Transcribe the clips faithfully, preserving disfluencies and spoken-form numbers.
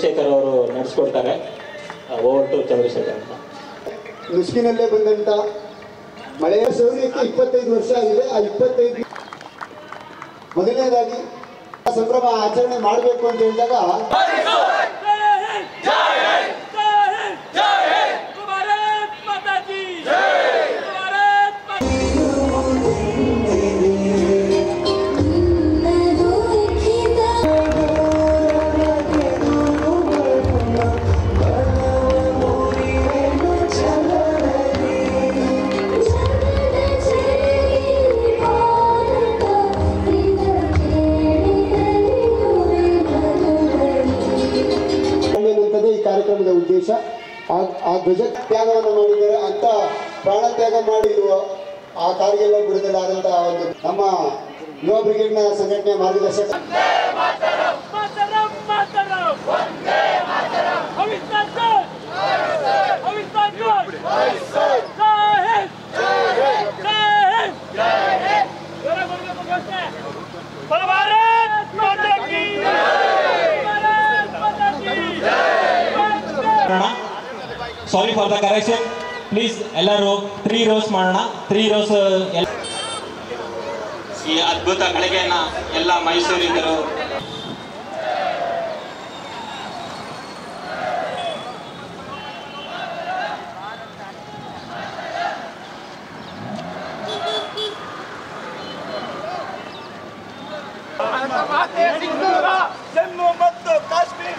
ಚಂದ್ರಶೇಖರ್ ಅವರು ನಡೆಸ್ಕೊಡ್ತಾರೆ. Over to Chandrashekhar ಅಂತ. ಮುಸ್ಕಿನಲ್ಲೇ ಬಂದಂತ ಮಳೆಯ ಸೌರ್ಯಕ್ಕೆ ಇಪ್ಪತ್ತೈದು ವರ್ಷ ಆಗಿದೆ. ಆ ಇಪ್ಪತ್ತೈದು ಮೊದಲನೇದಾಗಿ ಸಂಭ್ರಮ ಆಚರಣೆ ಮಾಡಬೇಕು ಅಂತ ಹೇಳಿದಾಗ ಕಾರ್ಯಕ್ರಮದ ಉದ್ದೇಶ. ಆ ಧ್ವಜ ತ್ಯಾಗವನ್ನು ಮಾಡಿದ್ದಾರೆ ಅಂತ ಪ್ರಾಣ ತ್ಯಾಗ ಮಾಡಿರುವ ಆ ಕಾರ್ಗೆಲ್ಲ ಬಿಡುಗಡೆಯಾದಂತಹ ಒಂದು ನಮ್ಮ ಯುವ ಬ್ರಿಗೇಡ್ನ ಸಂಘಟನೆಯ ಮಾರ್ಗದರ್ಶಕ sorry for the correction. Please ಎಲ್ಲರೂ ತ್ರೀ ರೋಸ್ ಮಾಡೋಣ. Three rows. ಈ ಅದ್ಭುತ ಗಳಿಗೆಯನ್ನ ಎಲ್ಲ ಮೈಸೂರಿಗರು ಜಮ್ಮು ಮತ್ತು ಕಾಶ್ಮೀರ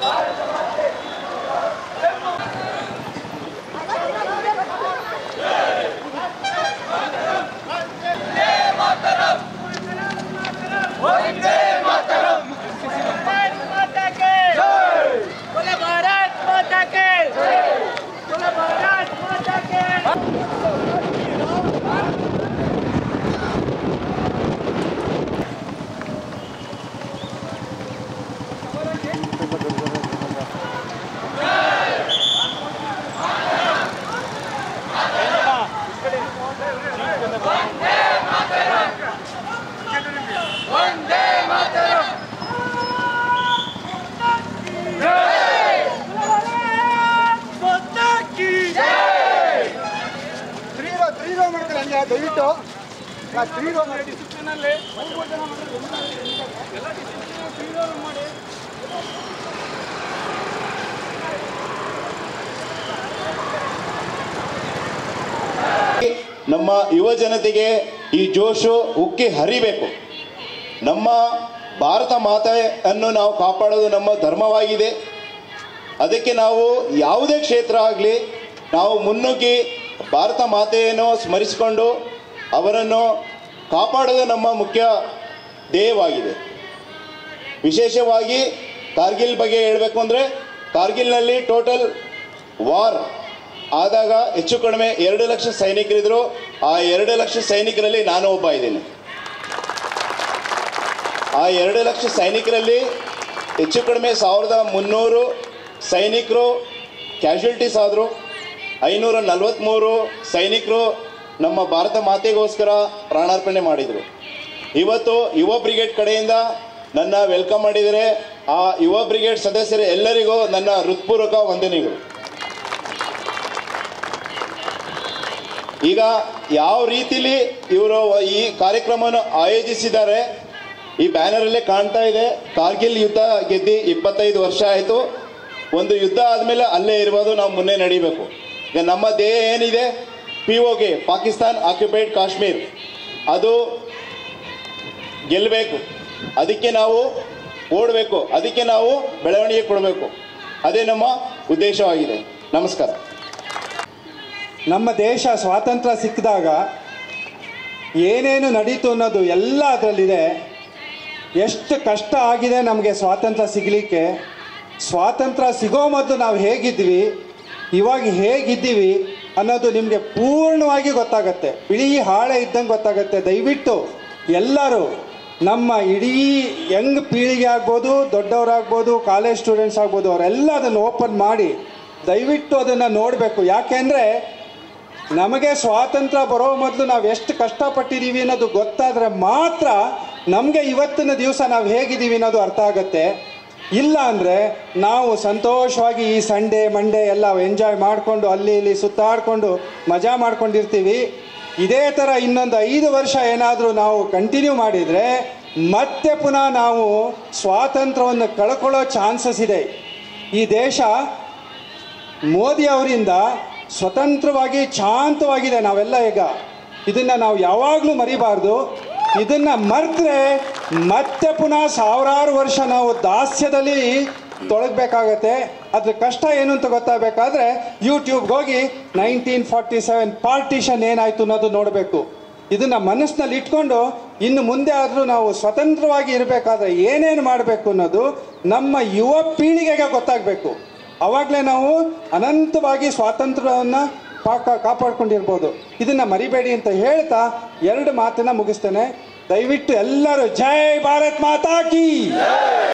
ದಯವಿಟ್ಟು ಡಿಸಿಪ್ಲಿನಲ್ಲಿ ಮಾಡಿ. ನಮ್ಮ ಯುವ ಜನತೆಗೆ ಈ ಜೋಶು ಉಕ್ಕಿ ಹರಿಬೇಕು. ನಮ್ಮ ಭಾರತ ಮಾತೆಯನ್ನು ನಾವು ಕಾಪಾಡೋದು ನಮ್ಮ ಧರ್ಮವಾಗಿದೆ. ಅದಕ್ಕೆ ನಾವು ಯಾವುದೇ ಕ್ಷೇತ್ರ ಆಗಲಿ ನಾವು ಮುನ್ನುಗ್ಗಿ ಭಾರತ ಮಾತೆಯನ್ನು ಸ್ಮರಿಸಿಕೊಂಡು ಅವರನ್ನು ಕಾಪಾಡೋದು ನಮ್ಮ ಮುಖ್ಯ ಧ್ಯೇಯವಾಗಿದೆ. ವಿಶೇಷವಾಗಿ ಕಾರ್ಗಿಲ್ ಬಗ್ಗೆ ಹೇಳಬೇಕು ಅಂದರೆ ಕಾರ್ಗಿಲ್ನಲ್ಲಿ ಟೋಟಲ್ ವಾರ್ ಆದಾಗ ಹೆಚ್ಚು ಕಡಿಮೆ ಎರಡು ಲಕ್ಷ ಸೈನಿಕರಿದ್ದರು. ಆ ಎರಡು ಲಕ್ಷ ಸೈನಿಕರಲ್ಲಿ ನಾನು ಒಬ್ಬ ಇದ್ದೀನಿ. ಆ ಎರಡು ಲಕ್ಷ ಸೈನಿಕರಲ್ಲಿ ಹೆಚ್ಚು ಕಡಿಮೆ ಸಾವಿರದ ಮುನ್ನೂರು ಸೈನಿಕರು ಕ್ಯಾಶುಯಲ್ಟೀಸ್ ಆದರು. ಐನೂರ ನಲವತ್ತ್ಮೂರು ಸೈನಿಕರು ನಮ್ಮ ಭಾರತ ಮಾತೆಗೋಸ್ಕರ ಪ್ರಾಣಾರ್ಪಣೆ ಮಾಡಿದರು. ಇವತ್ತು ಯುವ ಬ್ರಿಗೇಡ್ ಕಡೆಯಿಂದ ನನ್ನ ವೆಲ್ಕಮ್ ಮಾಡಿದರೆ ಆ ಯುವ ಬ್ರಿಗೇಡ್ ಸದಸ್ಯರು ಎಲ್ಲರಿಗೂ ನನ್ನ ಹೃತ್ಪೂರ್ವಕ ವಂದನೆಗಳು. ಈಗ ಯಾವ ರೀತಿಲಿ ಇವರು ಈ ಕಾರ್ಯಕ್ರಮವನ್ನು ಆಯೋಜಿಸಿದ್ದಾರೆ ಈ ಬ್ಯಾನರಲ್ಲೇ ಕಾಣ್ತಾ ಇದೆ. ಕಾರ್ಗಿಲ್ ಯುದ್ಧ ಗೆದ್ದು ಇಪ್ಪತ್ತೈದು ವರ್ಷ ಆಯಿತು. ಒಂದು ಯುದ್ಧ ಆದಮೇಲೆ ಅಲ್ಲೇ ಇರ್ಬೋದು, ನಾವು ಮುನ್ನೆ ನಡಿಬೇಕು. ಈಗ ನಮ್ಮ ಧ್ಯೇಯ ಏನಿದೆ, ಪಿ ಒಗೆ ಪಾಕಿಸ್ತಾನ್ ಆಕ್ಯುಪೈಡ್ ಕಾಶ್ಮೀರ್ ಅದು ಗೆಲ್ಲಬೇಕು. ಅದಕ್ಕೆ ನಾವು ಓಡಬೇಕು, ಅದಕ್ಕೆ ನಾವು ಬೆಳವಣಿಗೆ ಕೊಡಬೇಕು. ಅದೇ ನಮ್ಮ ಉದ್ದೇಶವಾಗಿದೆ. ನಮಸ್ಕಾರ. ನಮ್ಮ ದೇಶ ಸ್ವಾತಂತ್ರ್ಯ ಸಿಕ್ಕಿದಾಗ ಏನೇನು ನಡೀತು ಅನ್ನೋದು ಎಲ್ಲ ಅದರಲ್ಲಿದೆ. ಎಷ್ಟು ಕಷ್ಟ ಆಗಿದೆ ನಮಗೆ ಸ್ವಾತಂತ್ರ್ಯ ಸಿಗಲಿಕ್ಕೆ. ಸ್ವಾತಂತ್ರ್ಯ ಸಿಗೋ ಮೊದಲು ನಾವು ಹೇಗಿದ್ವಿ, ಇವಾಗ ಹೇಗಿದ್ದೀವಿ ಅನ್ನೋದು ನಿಮಗೆ ಪೂರ್ಣವಾಗಿ ಗೊತ್ತಾಗತ್ತೆ. ಬಿಳಿ ಹಾಳೆ ಇದ್ದಂಗೆ ಗೊತ್ತಾಗತ್ತೆ. ದಯವಿಟ್ಟು ಎಲ್ಲರೂ ನಮ್ಮ ಇಡೀ ಯಂಗ್ ಪೀಳಿಗೆ ಆಗ್ಬೋದು, ದೊಡ್ಡವರಾಗ್ಬೋದು, ಕಾಲೇಜ್ ಸ್ಟೂಡೆಂಟ್ಸ್ ಆಗ್ಬೋದು, ಅವರೆಲ್ಲ ಅದನ್ನು ಓಪನ್ ಮಾಡಿ ದಯವಿಟ್ಟು ಅದನ್ನು ನೋಡಬೇಕು. ಯಾಕೆಂದರೆ ನಮಗೆ ಸ್ವಾತಂತ್ರ್ಯ ಬರೋ ಮೊದಲು ನಾವು ಎಷ್ಟು ಕಷ್ಟಪಟ್ಟಿದ್ದೀವಿ ಅನ್ನೋದು ಗೊತ್ತಾದರೆ ಮಾತ್ರ ನಮಗೆ ಇವತ್ತಿನ ದಿವಸ ನಾವು ಹೇಗಿದ್ದೀವಿ ಅನ್ನೋದು ಅರ್ಥ ಆಗುತ್ತೆ. ಇಲ್ಲ ಅಂದರೆ ನಾವು ಸಂತೋಷವಾಗಿ ಈ ಸಂಡೇ ಮಂಡೇ ಎಲ್ಲ ಎಂಜಾಯ್ ಮಾಡಿಕೊಂಡು ಅಲ್ಲಿ ಇಲ್ಲಿ ಸುತ್ತಾಡಿಕೊಂಡು ಮಜಾ ಮಾಡ್ಕೊಂಡಿರ್ತೀವಿ. ಇದೇ ಥರ ಇನ್ನೊಂದು ಐದು ವರ್ಷ ಏನಾದರೂ ನಾವು ಕಂಟಿನ್ಯೂ ಮಾಡಿದರೆ ಮತ್ತೆ ಪುನಃ ನಾವು ಸ್ವಾತಂತ್ರ್ಯವನ್ನು ಕಳ್ಕೊಳ್ಳೋ ಚಾನ್ಸಸ್ ಇದೆ. ಈ ದೇಶ ಮೋದಿ ಅವರಿಂದ ಸ್ವತಂತ್ರವಾಗಿ ಶಾಂತವಾಗಿದೆ ನಾವೆಲ್ಲ ಈಗ. ಇದನ್ನು ನಾವು ಯಾವಾಗಲೂ ಮರಿಬಾರ್ದು. ಇದನ್ನು ಮರೆತರೆ ಮತ್ತೆ ಪುನಃ ಸಾವಿರಾರು ವರ್ಷ ನಾವು ದಾಸ್ಯದಲ್ಲಿ ತೊಳಗಬೇಕಾಗತ್ತೆ. ಅದ್ರ ಕಷ್ಟ ಏನು ಅಂತ ಗೊತ್ತಾಗಬೇಕಾದ್ರೆ ಯೂಟ್ಯೂಬ್ಗೆ ಹೋಗಿ ನೈನ್ಟೀನ್ ಫಾರ್ಟಿ ಸೆವೆನ್ ಪಾರ್ಟಿಷನ್ ಏನಾಯಿತು ಅನ್ನೋದು ನೋಡಬೇಕು. ಇದನ್ನು ಮನಸ್ಸಿನಲ್ಲಿ ಇಟ್ಕೊಂಡು ಇನ್ನು ಮುಂದೆ ಆದರೂ ನಾವು ಸ್ವತಂತ್ರವಾಗಿ ಇರಬೇಕಾದ್ರೆ ಏನೇನು ಮಾಡಬೇಕು ಅನ್ನೋದು ನಮ್ಮ ಯುವ ಪೀಳಿಗೆಗೆ ಗೊತ್ತಾಗಬೇಕು. ಆವಾಗಲೇ ನಾವು ಅನಂತವಾಗಿ ಸ್ವಾತಂತ್ರ್ಯವನ್ನು ಪಾಕ ಕಾಪಾಡ್ಕೊಂಡಿರ್ಬೋದು. ಇದನ್ನು ಮರಿಬೇಡಿ ಅಂತ ಹೇಳ್ತಾ ಎರಡು ಮಾತನ್ನು ಮುಗಿಸ್ತೇನೆ. ದಯವಿಟ್ಟು ಎಲ್ಲರೂ ಜೈ ಭಾರತ್ ಮಾತಾ ಕೀ.